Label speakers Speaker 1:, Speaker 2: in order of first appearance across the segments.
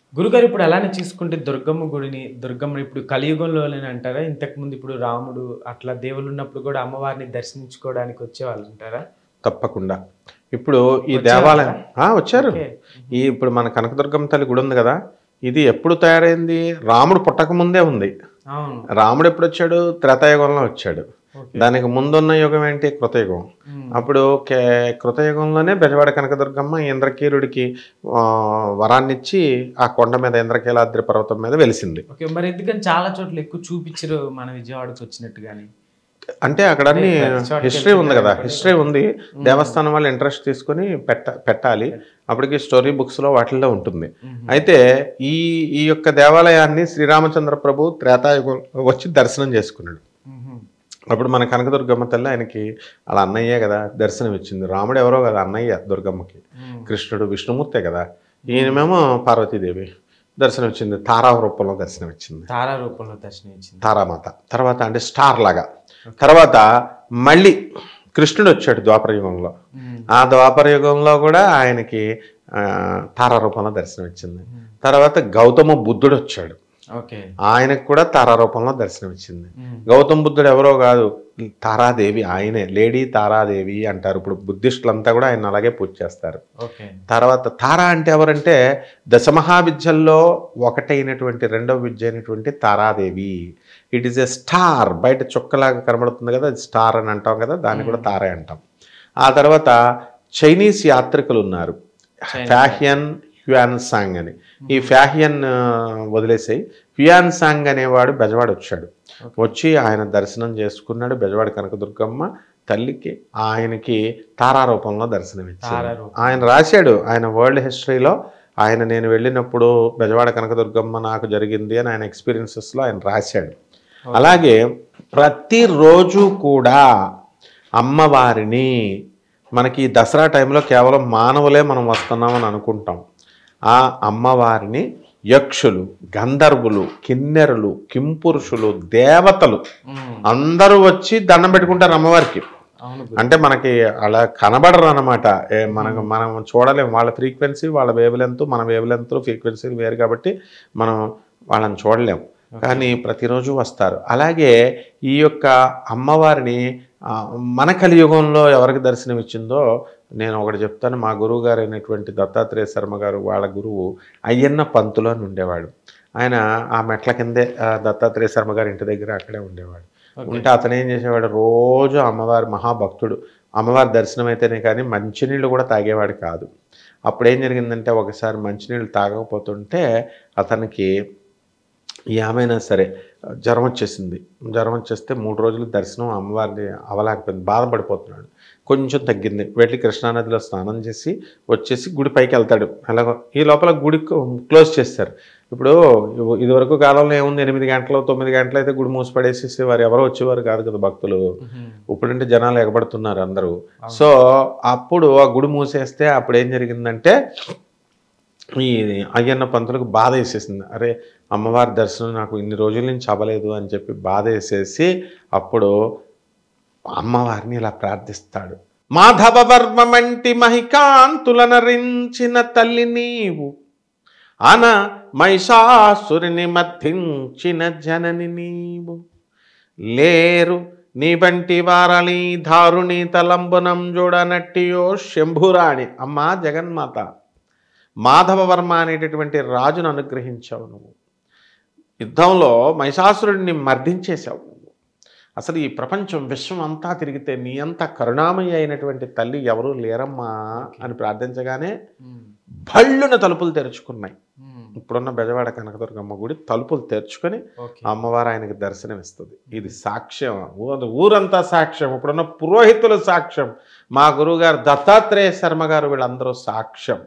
Speaker 1: గురుగారు ఇప్పుడు అలానే చూసుకుంటే దుర్గమ్మ గుడిని, దుర్గమ్మ ఇప్పుడు కలియుగంలోనే అంటారా? ఇంతకుముందు ఇప్పుడు రాముడు అట్లా దేవుళ్ళు ఉన్నప్పుడు కూడా అమ్మవారిని దర్శించుకోవడానికి వచ్చేవాళ్ళంటారా?
Speaker 2: తప్పకుండా. ఇప్పుడు ఈ
Speaker 1: వచ్చేవాళ్ళా?
Speaker 2: దేవాలయం వచ్చారు.
Speaker 1: ఓకే.
Speaker 2: ఇప్పుడు మన కనకదుర్గమ్మ తల్లి గుడి ఉంది కదా! ఇది ఎప్పుడు తయారైంది? రాముడు పుట్టకముందే ఉంది.
Speaker 1: అవును.
Speaker 2: రాముడు ఎప్పుడొచ్చాడు? త్రేతాయుగంలో వచ్చాడు.
Speaker 1: ఓకే.
Speaker 2: దానికి ముందున్న యుగం ఏంటి? కృతయుగం. అప్పుడు కృతయుగంలోనే బెజవాడ కనకదుర్గమ్మ ఇంద్రకీలుడికి వరాన్నిచ్చి ఆ కొండ మీద ఇంద్రకీలాద్రి పర్వతం మీద వెలిసింది.
Speaker 1: ఓకే. మరి ఎందుకని చాలా చోట్ల ఎక్కువ చూపించరు మన విజయవాడకి వచ్చినట్టు గాని?
Speaker 2: అంటే అక్కడ అన్ని హిస్టరీ ఉంది కదా, హిస్టరీ ఉంది. దేవస్థానం వాళ్ళు ఇంట్రెస్ట్ తీసుకొని పెట్టాలి. అప్పటికి స్టోరీ బుక్స్లో వాటిల్లో ఉంటుంది. అయితే ఈ ఈ యొక్క దేవాలయాన్ని శ్రీరామచంద్ర ప్రభు త్రేతాయుగం వచ్చి దర్శనం చేసుకున్నాడు. అప్పుడు మన కనకదుర్గమ్మ తల్లి ఆయనకి అలా అన్నయ్యే కదా దర్శనం ఇచ్చింది. రాముడు ఎవరో కదా అన్నయ్య దుర్గమ్మకి, కృష్ణుడు విష్ణుమూర్తే కదా, ఈయనమేమో పార్వతీదేవి దర్శనం ఇచ్చింది. తారా రూపంలో దర్శనం ఇచ్చింది.
Speaker 1: తారా రూపంలో దర్శనం ఇచ్చింది
Speaker 2: తారామాత. తర్వాత అంటే స్టార్ లాగా. తర్వాత మళ్ళీ కృష్ణుడు వచ్చాడు ద్వాపరయుగంలో. ఆ ద్వాపరయుగంలో కూడా ఆయనకి తారా రూపంలో దర్శనం ఇచ్చింది. తర్వాత గౌతమ బుద్ధుడు వచ్చాడు. ఆయనకు కూడా తారా రూపంలో దర్శనం ఇచ్చింది. గౌతమ బుద్ధుడు ఎవరో కాదు, తారాదేవి ఆయనే, లేడీ తారాదేవి అంటారు. ఇప్పుడు బుద్ధిస్టులంతా కూడా ఆయన అలాగే పూజ చేస్తారు. తర్వాత తారా అంటే ఎవరంటే దశమహావిద్యల్లో ఒకటైనటువంటి రెండవ విద్య అయినటువంటి Taradevi. It is a star. బయట చుక్కలాగా కనబడుతుంది కదా, అది స్టార్ అని అంటాం కదా, దాన్ని కూడా తారే అంటాం. ఆ తర్వాత చైనీస్ యాత్రికులు ఉన్నారు, ఫ్యాహియన్ హ్యుయాన్సాంగ్ అని. ఈ ఫ్యాహియన్ వదిలేసాయి. హ్యుయాన్సాంగ్ అనేవాడు బెజవాడ వచ్చాడు. వచ్చి ఆయన దర్శనం చేసుకున్నాడు. బెజవాడ కనకదుర్గమ్మ తల్లికి ఆయనకి తారా రూపంలో దర్శనం ఇచ్చాడు. ఆయన రాశాడు ఆయన వరల్డ్ హిస్టరీలో, ఆయన నేను వెళ్ళినప్పుడు బెజవాడ కనకదుర్గమ్మ నాకు జరిగింది అని ఆయన ఎక్స్పీరియన్సెస్లో ఆయన రాశాడు. అలాగే ప్రతిరోజు కూడా అమ్మవారిని, మనకి దసరా టైంలో కేవలం మానవులే మనం వస్తున్నామని అనుకుంటాం. ఆ అమ్మవారిని యక్షులు, గంధర్వులు, కిన్నెరులు, కింపురుషులు, దేవతలు అందరూ వచ్చి దండం పెట్టుకుంటారు అమ్మవారికి. అంటే మనకి అలా కనబడరు అనమాట. మనం చూడలేము. వాళ్ళ ఫ్రీక్వెన్సీ, వాళ్ళ వేవ్ లెంత్, మన వేవ్ లెంత్ ఫ్రీక్వెన్సీ వేరు కాబట్టి మనం వాళ్ళని చూడలేము. కానీ ప్రతిరోజు వస్తారు. అలాగే ఈ యొక్క అమ్మవారిని మన కలియుగంలో ఎవరికి దర్శనం ఇచ్చిందో నేను ఒకటి చెప్తాను. మా గురువు గారు అయినటువంటి దత్తాత్రేయ శర్మ గారు, వాళ్ళ గురువు అయ్యన్న పంతులు అని ఉండేవాడు. ఆయన ఆ మెట్ల కిందే దత్తాత్రేయ శర్మ గారి ఇంటి దగ్గర అక్కడే ఉండేవాడు. ఉంటే అతను ఏం చేసేవాడు, రోజు అమ్మవారి మహాభక్తుడు. అమ్మవారి దర్శనం అయితేనే కానీ మంచినీళ్ళు కూడా తాగేవాడు కాదు. అప్పుడు ఏం జరిగిందంటే ఒకసారి మంచినీళ్ళు తాగకపోతుంటే అతనికి ఏమైనా సరే జ్వరం వచ్చేసింది. జ్వరం వచ్చేస్తే 3 రోజులు దర్శనం అమ్మవారిని అవ్వలేకపోయింది. బాధపడిపోతున్నాడు. కొంచెం తగ్గింది. వెళ్ళి కృష్ణానదిలో స్నానం చేసి వచ్చేసి గుడి పైకి వెళ్తాడు. అలాగో ఈ లోపల గుడి క్లోజ్ చేస్తారు. ఇప్పుడు ఇదివరకు కాలంలో ఏముంది, 8 గంటలు 9 గంటలు అయితే గుడి మూసిపడేసేసి వారు ఎవరో వచ్చేవారు కాదు కదా భక్తులు. ఇప్పుడంటే జనాలు ఎగబడుతున్నారు అందరూ. సో అప్పుడు ఆ గుడి మూసేస్తే అప్పుడు ఏం జరిగిందంటే ఈ అయ్యన్న పంతులకు బాధ వేసేసింది. అరే అమ్మవారి దర్శనం నాకు ఇన్ని రోజుల నుంచి అవ్వలేదు అని చెప్పి బాధ వేసేసి అప్పుడు అమ్మవారిని ఇలా ప్రార్థిస్తాడు. మాధవవర్మంటి మహికాంతులనరించిన తల్లి నీవు, అన మహిషాసురిని మర్థించిన జనని నీవు, లేరు నీ వంటి వారళి దారుణి తలంబునం చూడనట్టియో శంభురాణి. అమ్మా జగన్మాత, మాధవవర్మ అనేటటువంటి రాజును అనుగ్రహించావు. నువ్వు యుద్ధంలో మహిషాసురుడిని మర్దించేశావు. అసలు ఈ ప్రపంచం విశ్వం అంతా తిరిగితే నీ అంత కరుణామయ్య అయినటువంటి తల్లి ఎవరూ లేరమ్మా అని ప్రార్థించగానే భళ్ళున తలుపులు తెరుచుకున్నాయి. ఇప్పుడున్న బెజవాడ కనకదుర్గమ్మ గుడి తలుపులు తెరుచుకొని అమ్మవారు ఆయనకి దర్శనం ఇస్తుంది. ఇది సాక్ష్యం, ఊరంతా సాక్ష్యం, ఇప్పుడున్న పురోహితుల సాక్ష్యం, మా గురువుగారు దత్తాత్రేయ శర్మ గారు, వీళ్ళందరూ సాక్ష్యం.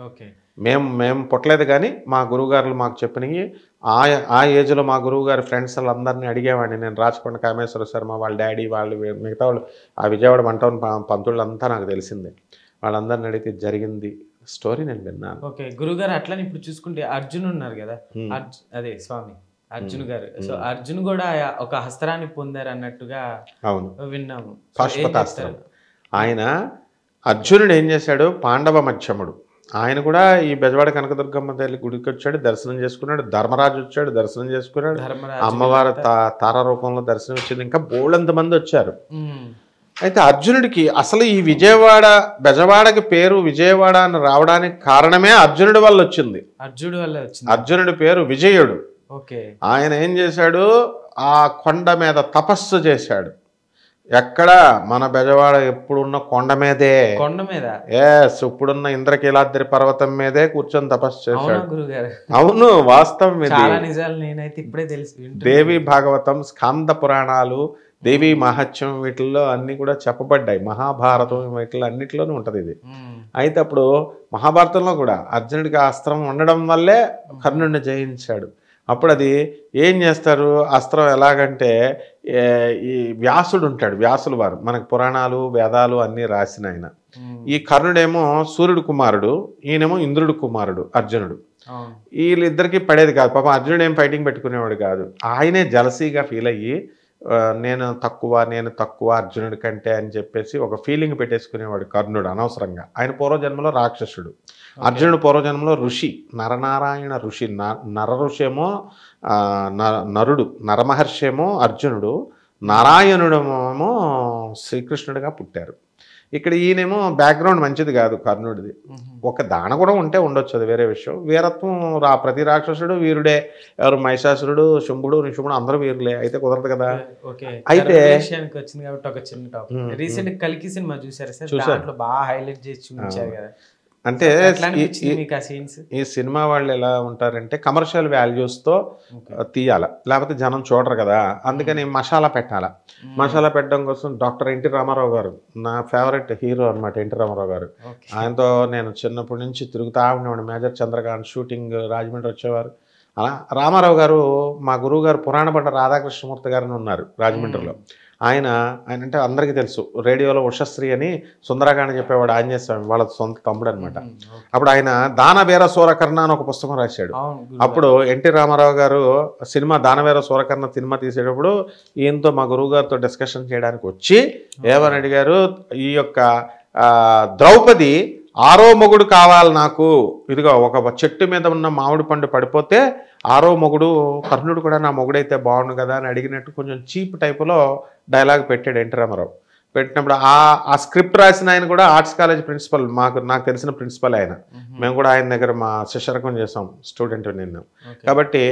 Speaker 2: మేము పుట్టలేదు కానీ మా గురువుగారులు మాకు చెప్పినవి. ఆ ఏజ్లో మా గురువుగారి ఫ్రెండ్స్ వాళ్ళందరినీ అడిగేవాడిని నేను. రాచకొండ కామేశ్వర శర్మ వాళ్ళ డాడీ, వాళ్ళు మిగతా వాళ్ళు, ఆ విజయవాడ మంటౌన్ పంతుళ్ళంతా నాకు తెలిసిందే. వాళ్ళందరిని అడిగితే జరిగింది స్టోరీ నేను విన్నాను.
Speaker 1: ఓకే గురుగారు. అట్లని ఇప్పుడు చూసుకుంటే అర్జున్ ఉన్నారు కదా, అదే స్వామి అర్జున్ గారు. సో అర్జున్ కూడా ఒక హస్త్రాన్ని పొందారు అన్నట్టుగా విన్నాము.
Speaker 2: పాశుపతాస్త్రం. ఆయన అర్జునుడు ఏం చేశాడు, పాండవ మధ్యముడు ఆయన కూడా ఈ బెజవాడ కనకదుర్గమ్మ తల్లి గుడికి వచ్చాడు, దర్శనం చేసుకున్నాడు. ధర్మరాజు వచ్చాడు, దర్శనం చేసుకున్నాడు. అమ్మవారి తార రూపంలో దర్శనం వచ్చింది. ఇంకా బోళ్ళంత మంది వచ్చారు. అయితే అర్జునుడికి అసలు ఈ విజయవాడ బెజవాడకి పేరు విజయవాడ అని రావడానికి కారణమే అర్జునుడి వల్ల వచ్చింది. అర్జునుడి పేరు విజయుడు. ఆయన ఏం చేశాడు, ఆ కొండ మీద తపస్సు చేశాడు. ఎక్కడ మన బెజవాడ ఎప్పుడున్న కొండ మీదే, ఇప్పుడున్న ఇంద్రకీలాద్రి పర్వతం మీదే కూర్చొని తపస్సు చేశాడు. అవును, వాస్తవం ఇది. దేవి భాగవతం, స్కంద పురాణాలు, దేవి మహత్యం వీటిల్లో అన్ని కూడా చెప్పబడ్డాయి. మహాభారతం వీటిలో అన్నిటిలోనూ ఉంటది ఇది. అయితే అప్పుడు మహాభారతంలో కూడా అర్జునుడికి ఆ అస్త్రం ఉండడం వల్లే కర్ణుడిని జయించాడు. అప్పుడు అది ఏం చేస్తారు, అస్త్రం ఎలాగంటే ఈ వ్యాసుడు ఉంటాడు, వ్యాసులు వారు మనకు పురాణాలు వేదాలు అన్నీ రాసిన ఆయన. ఈ కర్ణుడేమో సూర్యుడు కుమారుడు, ఈయనేమో ఇంద్రుడు కుమారుడు అర్జునుడు. వీళ్ళిద్దరికి పడేది కాదు. పాపం అర్జునుడు ఏం ఫైటింగ్ పెట్టుకునేవాడు కాదు. ఆయనే జలసీగా ఫీల్ అయ్యి నేను తక్కువ అర్జునుడి కంటే అని చెప్పేసి ఒక ఫీలింగ్ పెట్టేసుకునేవాడు కర్ణుడు అనవసరంగా. ఆయన పూర్వజన్మలో రాక్షసుడు, అర్జునుడు పూర్వజన్మలో ఋషి, నరనారాయణ ఋషి. నర ఋషి ఏమో నరుడు, నరమహర్షి ఏమో అర్జునుడు, నారాయణుడేమో శ్రీకృష్ణుడిగా పుట్టారు. ఇక్కడ ఈయనేమో బ్యాక్గ్రౌండ్ మంచిది కాదు కర్ణుడిది. ఒక దాన కూడా ఉంటే ఉండొచ్చు, అది వేరే విషయం. వీరత్వం ప్రతి రాక్షసుడు వీరుడే. ఎవరు మహిషాసురుడు, శుంభుడు, నిశుంభుడు అందరూ వీరులే. అయితే కుదరదు కదా. అయితే
Speaker 1: వచ్చింది కాబట్టి ఒక చిన్న టాపిక్, రీసెంట్ కల్కి సినిమా చూసారా సార్? దాంట్లో బాగా హైలైట్ చేసి చూపించారు కదా.
Speaker 2: అంటే ఈ సినిమా వాళ్ళు ఎలా ఉంటారంటే కమర్షియల్ వాల్యూస్తో తీయాల, లేకపోతే జనం చూడరు కదా. అందుకని మసాలా పెట్టాల. మసాలా పెట్టడం కోసం డాక్టర్ ఎన్టీ రామారావు గారు నా ఫేవరెట్ హీరో అనమాట. ఎన్టీ రామారావు గారు, ఆయనతో నేను చిన్నప్పటి నుంచి తిరుగుతా ఉండేవాడు. మేజర్ చంద్రకాంత్ షూటింగ్ రాజమండ్రి వచ్చేవారు. అలా రామారావు గారు మా గురువు గారు పురాణపడ్డ రాధాకృష్ణమూర్తి గారిని ఉన్నారు రాజమండ్రిలో. ఆయన అంటే అందరికీ తెలుసు, రేడియోలో ఉషశ్రీ అని సుందరకాండ చెప్పేవాడు ఆంజనేయ స్వామి వాళ్ళ సొంత తమ్ముడు అనమాట. అప్పుడు ఆయన దానవీర సూరకర్ణ అని ఒక పుస్తకం రాశాడు. అప్పుడు ఎన్టీ రామారావు గారు సినిమా దానవీర సూరకర్ణ సినిమా తీసేటప్పుడు ఈయనతో మా గురువు గారితో డిస్కషన్ చేయడానికి వచ్చి ఏమని అడిగారు, ఈ యొక్క ద్రౌపది 6వ మొగుడు కావాలి నాకు, ఇదిగో ఒక చెట్టు మీద ఉన్న మామిడి పండు పడిపోతే 6వ మొగుడు కర్ణుడు కూడా నా మొగుడైతే బాగుండు కదా అని అడిగినట్టు కొంచెం చీప్ టైపులో డైలాగ్ పెట్టాడు ఎన్టీ రామారావు. పెట్టినప్పుడు ఆ స్క్రిప్ట్ రాసిన ఆయన కూడా ఆర్ట్స్ కాలేజ్ ప్రిన్సిపల్, నాకు తెలిసిన ప్రిన్సిపల్ ఆయన. మేము కూడా ఆయన దగ్గర మా శిష్యరకం చేసాం, స్టూడెంట్ నిన్ను. కాబట్టి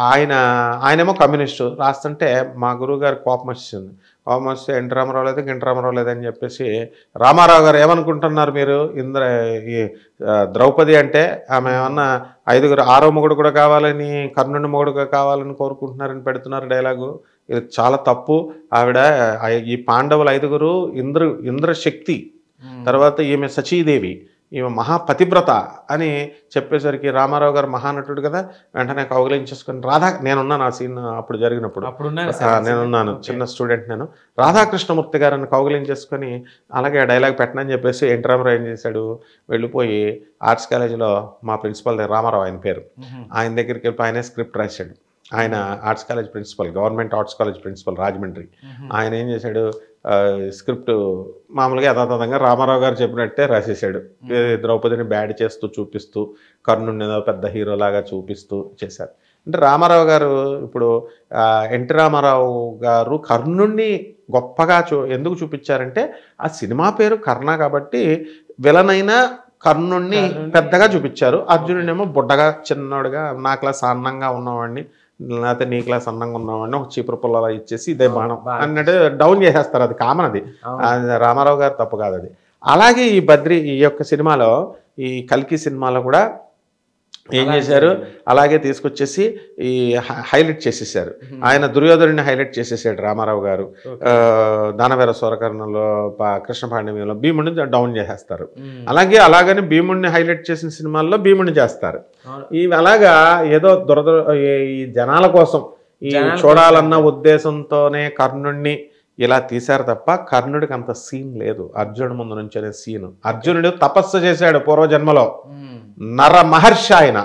Speaker 2: ఆయనేమో కమ్యూనిస్టు. రాస్తుంటే మా గురువు గారు కోపం వచ్చింది. కోపం వస్తే ఎన్టీ రామారావు లేదు, గింటి రామారావు లేదని చెప్పేసి రామారావు గారు ఏమనుకుంటున్నారు మీరు, ఈ ద్రౌపది అంటే ఆమె ఏమన్నా 6వ మొగుడు కూడా కావాలని, కర్ణుడి మొగుడుగా కావాలని కోరుకుంటున్నారని పెడుతున్నారు డైలాగు. ఇది చాలా తప్పు. ఆవిడ ఈ పాండవులు 5గురు ఇంద్రశక్తి, తర్వాత ఈమె సచీదేవి, ఈమె మహాపతివ్రత అని చెప్పేసరికి రామారావు గారు మహానటుడు కదా, వెంటనే కౌగిలించేసుకుని నేనున్నాను ఆ సీన్ అప్పుడు జరిగినప్పుడు, నేనున్నాను, చిన్న స్టూడెంట్ నేను. రాధాకృష్ణమూర్తి గారిని కౌగిలించేసుకొని అలాగే డైలాగ్ పెట్టనని చెప్పేసి ఎన్టీ రామారావు ఏం చేశాడు, వెళ్ళిపోయి ఆర్ట్స్ కాలేజీలో మా ప్రిన్సిపల్ రామారావు ఆయన పేరు, ఆయన దగ్గరికి వెళ్ళి ఆయనే స్క్రిప్ట్ రాశాడు. ఆయన arts college principal, government arts college principal Rajahmundry. ఆయన ఏం చేశాడు, స్క్రిప్ట్ మామూలుగా యథాతథంగా రామారావు గారు చెప్పినట్టే రాసేసాడు. ద్రౌపదిని బ్యాడ్ చేస్తూ చూపిస్తూ, కర్ణుడిని ఏదో పెద్ద హీరోలాగా చూపిస్తూ చేశారు. అంటే రామారావు గారు ఇప్పుడు ఎన్టీ రామారావు గారు కర్ణుడిని గొప్పగా ఎందుకు చూపించారంటే ఆ సినిమా పేరు కర్ణ కాబట్టి విలనైనా కర్ణుడిని పెద్దగా చూపించారు. అర్జునుడేమో బుడ్డగా చిన్నోడుగా నా క్లాస్ అన్నంగా ఉన్నవాడిని, లేకపోతే నీ క్లాస్ అన్నంగా ఉన్నవాడిని ఒక చీపురు పుల్లలా ఇచ్చేసి ఇదే బాణం అన్నట్టు డౌన్ చేసేస్తారు. అది కామన్, అది రామారావు గారు తప్పు కాదు అది. అలాగే ఈ యొక్క సినిమాలో, ఈ కల్కి సినిమాలో కూడా ఏం చేశారు, అలాగే తీసుకొచ్చేసి ఈ హైలైట్ చేసేసారు. ఆయన దుర్యోధనుడిని హైలైట్ చేసేసాడు రామారావు గారు. దానవీర సూరకర్ణలో, కృష్ణపాండవ్యంలో భీముడిని డౌన్ చేసేస్తారు. అలాగని భీముడిని హైలైట్ చేసిన సినిమాల్లో భీముడిని చేస్తారు. ఇవి అలాగా ఏదో ఈ జనాల కోసం ఈ చూడాలన్న ఉద్దేశంతోనే కర్ణుడిని ఇలా తీశారు తప్ప కర్ణుడికి అంత సీన్ లేదు. అర్జునుడి ముందు నుంచే సీన్. అర్జునుడు తపస్సు చేశాడు పూర్వజన్మలో, నర మహర్షి ఆయన.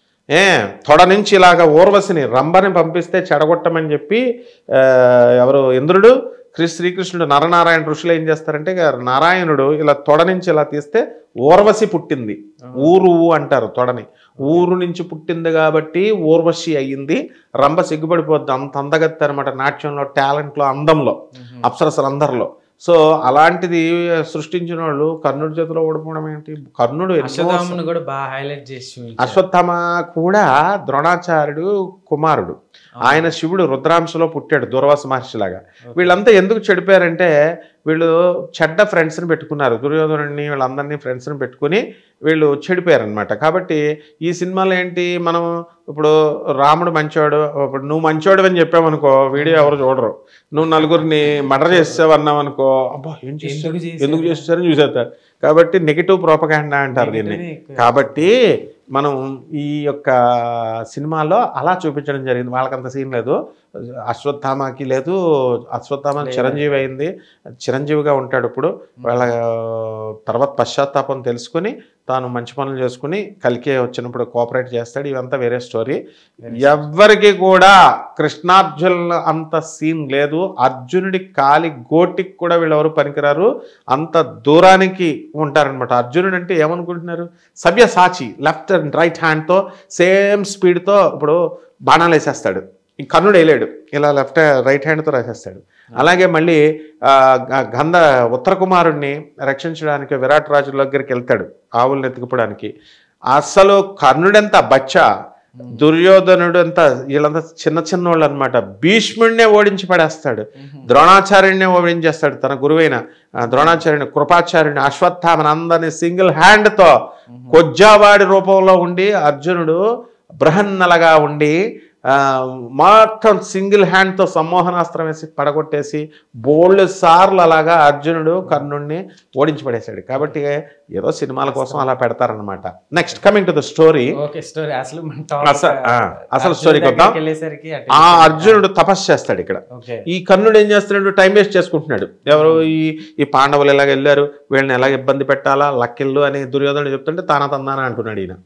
Speaker 2: తొడ నుంచి ఇలాగ ఊర్వశిని రంభని పంపిస్తే చెడగొట్టమని చెప్పి ఎవరు ఇంద్రుడు శ్రీకృష్ణుడు నరనారాయణ ఋషులు ఏం చేస్తారంటే నారాయణుడు ఇలా తొడ నుంచి ఇలా తీస్తే ఊర్వశి పుట్టింది. ఊరు అంటారు తొడని. ఊరు నుంచి పుట్టింది కాబట్టి ఊర్వశి అయ్యింది. రంభ సిగ్గుపడిపోద్ది, అంత అందగత్తి అనమాట నాట్యంలో, టాలెంట్లో, అందంలో, అప్సరసలందరిలో. సో అలాంటిది సృష్టించిన వాళ్ళు కర్ణుడి చేతిలో ఓడిపోవడం ఏంటి? కర్ణుడు
Speaker 1: కూడా బాగా హైలైట్ చేసి,
Speaker 2: అశ్వత్థామ కూడా ద్రోణాచార్యుడు కుమారుడు. ఆయన శివుడు రుద్రాంశలో పుట్టాడు దుర్వాస మహర్షిలాగా. వీళ్ళంతా ఎందుకు చెడిపోయారంటే వీళ్ళు చెడ్డ ఫ్రెండ్స్ని పెట్టుకున్నారు. దుర్యోధనుడిని వీళ్ళందరినీ ఫ్రెండ్స్ని పెట్టుకుని వీళ్ళు చెడిపోయారనమాట. కాబట్టి ఈ సినిమాలో ఏంటి, మనం ఇప్పుడు రాముడు మంచివాడు, ఇప్పుడు నువ్వు మంచివాడు అని చెప్పామనుకో వీడియో ఎవరు చూడరు. నువ్వు నలుగురిని మర్డర్ చేసావన్నావు అనుకో, అబ్బా ఏం చేస్తారు, ఎందుకు చేస్తారని చూసేస్తారు. కాబట్టి నెగిటివ్ ప్రోపగాండా అంటారు దీన్ని. కాబట్టి మనం ఈ యొక్క సినిమాలో అలా చూపించడం జరిగింది. వాళ్ళకంత సీన్ లేదు, అశ్వత్థామకి లేదు. అశ్వత్థామ చిరంజీవి అయింది, చిరంజీవిగా ఉంటాడు ఇప్పుడు. వాళ్ళ తర్వాత పశ్చాత్తాపం తెలుసుకుని తాను మంచి పనులు చేసుకుని కలికి వచ్చినప్పుడు కోఆపరేట్ చేస్తాడు. ఇవంతా వేరే స్టోరీ. ఎవ్వరికి కూడా కృష్ణార్జునుల అంత సీన్ లేదు. అర్జునుడి కాలి గోటికి కూడా వీళ్ళెవరు పనికిరారు, అంత దూరానికి ఉంటారనమాట. అర్జునుడు అంటే ఏమనుకుంటున్నారు, సవ్యసాచి, లెఫ్ట్ అండ్ రైట్ హ్యాండ్తో సేమ్ స్పీడ్తో ఇప్పుడు బాణాలు వేసేస్తాడు. ఈ కర్ణుడు వేయలేడు, ఇలా లెఫ్ట్ రైట్ హ్యాండ్తో రాసేస్తాడు. అలాగే మళ్ళీ ఉత్తర కుమారుడిని రక్షించడానికి విరాట్ రాజు దగ్గరికి వెళ్తాడు ఆవులను ఎత్తుకుపోవడానికి. అసలు కర్ణుడంతా బచ్చా, దుర్యోధనుడు అంతా వీళ్ళంతా చిన్న చిన్నోళ్ళు అనమాట. భీష్ముడినే ఓడించి పడేస్తాడు, ద్రోణాచార్యుడినే ఓడించేస్తాడు. తన గురువైన ద్రోణాచార్యుని, కృపాచార్యుని, అశ్వత్థామని అందరినీ సింగిల్ హ్యాండ్తో కొజ్జావాడి రూపంలో ఉండి అర్జునుడు బృహన్నలగా ఉండి మొత్తం సింగిల్ హ్యాండ్తో సమ్మోహనాస్త్రం వేసి పడగొట్టేసి బోల్డ్ సార్లు అలాగా అర్జునుడు కర్ణుడిని ఓడించి పడేశాడు. కాబట్టి ఏదో సినిమాల కోసం అలా పెడతారనమాట. Next coming to the story. అసలు స్టోరీకి వద్దాం. ఆ అర్జునుడు తపస్సు చేస్తాడు ఇక్కడ. ఈ కర్ణుడు ఏం చేస్తున్నాడు, టైం వేస్ట్ చేసుకుంటున్నాడు. ఎవరు ఈ పాండవులు ఎలాగ వెళ్ళారు, వీళ్ళని ఎలాగ ఇబ్బంది పెట్టాలా, లక్కిళ్ళు అని దుర్యోధనుడు చెప్తుంటే తానా తందానా అంటున్నాడు ఈయన.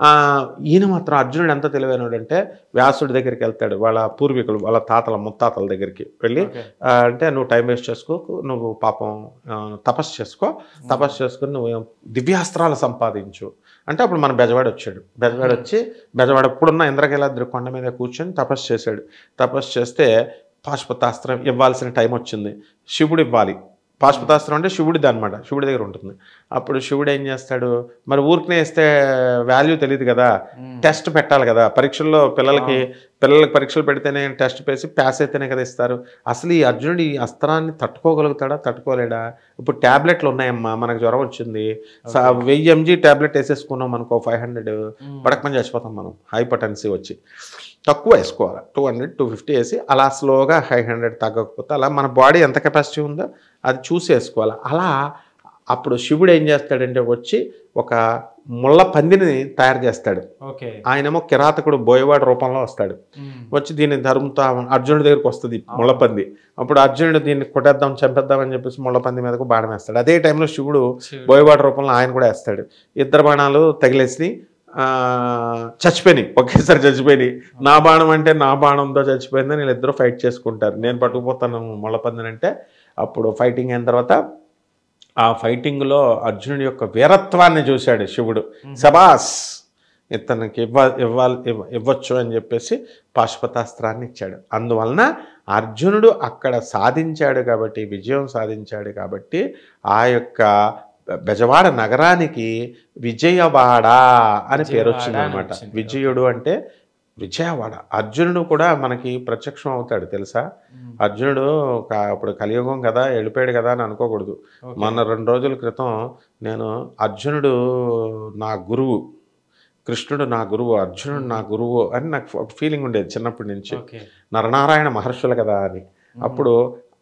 Speaker 2: ఈయన మాత్రం అర్జునుడు ఎంత తెలివైనడు అంటే వ్యాసుడి దగ్గరికి వెళ్తాడు, వాళ్ళ పూర్వీకులు, వాళ్ళ తాతల ముత్తాతల దగ్గరికి వెళ్ళి అంటే నువ్వు టైం వేస్ట్ చేసుకో, నువ్వు పాపం తపస్సు చేసుకో, తపస్సు చేసుకుని నువ్వు దివ్యాస్త్రాలు సంపాదించు అంటే అప్పుడు మన బెజవాడ వచ్చాడు. బెజవాడ వచ్చి బెజవాడ ఇప్పుడున్న ఇంద్రకీలాద్రి కొండ మీద కూర్చొని తపస్సు చేశాడు. తపస్సు చేస్తే పాశుపతాస్త్రం ఇవ్వాల్సిన టైం వచ్చింది, శివుడు ఇవ్వాలి. పాశుపతాస్త్రం అంటే శివుడిది అనమాట, శివుడి దగ్గర ఉంటుంది. అప్పుడు శివుడు ఏం చేస్తాడు, మరి ఊరికనే ఇస్తే వాల్యూ తెలియదు కదా, టెస్ట్ పెట్టాలి కదా. పరీక్షల్లో పిల్లలకి పరీక్షలు పెడితేనే టెస్ట్ వేసి పాస్ అయితేనే కదా ఇస్తారు. అసలు ఈ అర్జునుడు ఈ అస్త్రాన్ని తట్టుకోగలుగుతాడా, తట్టుకోలేడా? ఇప్పుడు ట్యాబ్లెట్లు ఉన్నాయమ్మా, మనకు జ్వరం వచ్చింది, 1000 mg ట్యాబ్లెట్ వేసేసుకున్నాం అనుకో, 500 పడకమని చచ్చిపోతాం మనం, హైపర్టెన్సీ వచ్చి. తక్కువ వేసుకోవాలి, 200 250 వేసి అలా స్లోగా 500 తగ్గకపోతే అలా మన బాడీ ఎంత కెపాసిటీ ఉందో అది చూసి వేసుకోవాలి. అలా అప్పుడు శివుడు ఏం చేస్తాడంటే వచ్చి ఒక ముళ్ళ పందిని తయారు చేస్తాడు. ఆయనేమో కిరాతకుడు బోయవాడు రూపంలో వస్తాడు. వచ్చి దీన్ని ధర్మంతో అర్జునుడి దగ్గరికి వస్తుంది ముళ్ళపంది. అప్పుడు అర్జునుడు దీన్ని కొట్టేద్దాం, చంపేద్దాం అని చెప్పేసి ముళ్ళపంది మీదకు బాణం వేస్తాడు. అదే టైంలో శివుడు బోయవాడు రూపంలో ఆయన కూడా వేస్తాడు. 2 బాణాలు తగిలేసి చచ్చిపోయినాయి, ఒకేసారి చచ్చిపోయినాయి. నా బాణం అంటే నా బాణంతో చచ్చిపోయిందని వీళ్ళిద్దరూ ఫైట్ చేసుకుంటారు. నేను పట్టుకుపోతాను ముళ్ళపందినంటే అప్పుడు ఫైటింగ్ అయిన తర్వాత ఆ ఫైటింగ్లో అర్జునుడి యొక్క వీరత్వాన్ని చూశాడు శివుడు. శబాస్, ఇతనికి ఇవ్వచ్చు అని చెప్పేసి పాశుపతాస్త్రాన్ని ఇచ్చాడు. అందువలన అర్జునుడు అక్కడ సాధించాడు కాబట్టి, విజయం సాధించాడు కాబట్టి ఆ యొక్క బెజవాడ నగరానికి విజయవాడ అని పేరు వచ్చింది అనమాట. విజయుడు అంటే విజయవాడ. అర్జునుడు కూడా మనకి ప్రత్యక్షం అవుతాడు తెలుసా. అర్జునుడు ఇప్పుడు కలియుగం కదా, వెళ్ళిపోయాడు కదా అని అనుకోకూడదు. మొన్న 2 రోజుల క్రితం నేను అర్జునుడు నా గురువు, కృష్ణుడు నా గురువు, అర్జునుడు నా గురువు అని నాకు ఒక ఫీలింగ్ ఉండేది చిన్నప్పటి నుంచి. నరనారాయణ మహర్షులు కదా అని. అప్పుడు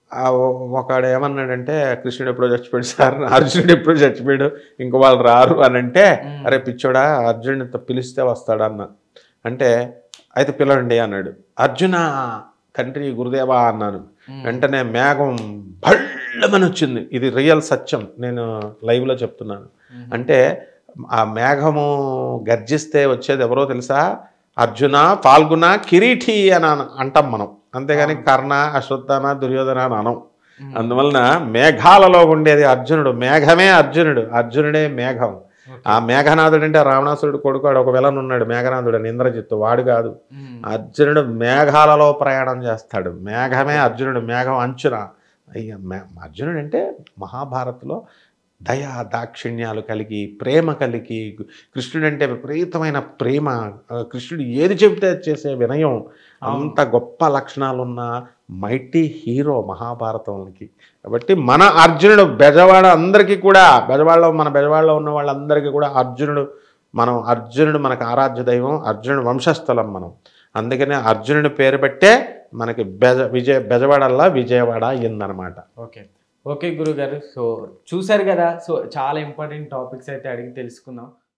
Speaker 2: ఒకడు ఏమన్నాడంటే కృష్ణుడు ఎప్పుడో చచ్చిపోయాడు సార్, అర్జునుడు ఎప్పుడో చచ్చిపోయాడు, ఇంక వాళ్ళు రారు అని అంటే, అరే పిచ్చోడా అర్జునుడితో పిలిస్తే వస్తాడన్న అంటే, అయితే పిలవండి అన్నాడు. అర్జున తండ్రి గురుదేవా అన్నాను. వెంటనే మేఘం భళ్ళమని వచ్చింది. ఇది రియల్ సత్యం, నేను లైవ్లో చెప్తున్నాను. అంటే ఆ మేఘము గర్జిస్తే వచ్చేది ఎవరో తెలుసా, అర్జున ఫాల్గుణ కిరీటి అని అంటాం మనం, అంతేగాని కర్ణ అశ్వత్థామ దుర్యోధన అని అనం. అందువలన మేఘాలలో ఉండేది అర్జునుడు, మేఘమే అర్జునుడు, అర్జునుడే మేఘం. ఆ మేఘనాథుడు అంటే రావణాసురుడు కొడుకాడు, ఒక విలన్ ఉన్నాడు మేఘనాథుడు అని, ఇంద్రజిత్తు, వాడు కాదు. అర్జునుడు మేఘాలలో ప్రయాణం చేస్తాడు, మేఘమే అర్జునుడు, మేఘం అంచున. అర్జునుడు అంటే మహాభారత్లో దయా దాక్షిణ్యాలు కలిగి, ప్రేమ కలిగి, కృష్ణుడు అంటే విపరీతమైన ప్రేమ, కృష్ణుడు ఏది చెబితే చేసే వినయం, అంత గొప్ప లక్షణాలున్న మైటీ హీరో మహాభారతంకి. కాబట్టి మన అర్జునుడు బెజవాడ అందరికీ కూడా, మన బెజవాడలో ఉన్న వాళ్ళందరికీ కూడా అర్జునుడు మనకు ఆరాధ్య దైవం, అర్జునుడు వంశస్థలం మనం. అందుకనే అర్జునుడి పేరు పెట్టే మనకి బెజవాడల్లా విజయవాడ అయిందనమాట.
Speaker 1: ఓకే గురుగారు. సో చూసారు కదా, సో చాలా ఇంపార్టెంట్ టాపిక్స్ అయితే అడిగి తెలుసుకుందాం.